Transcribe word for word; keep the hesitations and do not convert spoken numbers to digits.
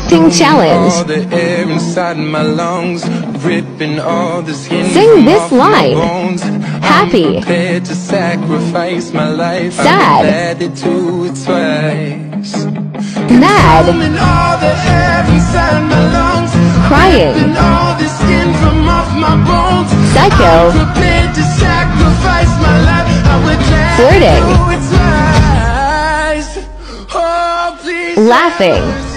Acting challenge. Sing this line. Happy. Sad. Mad. Crying. Psycho. Flirting. Laughing.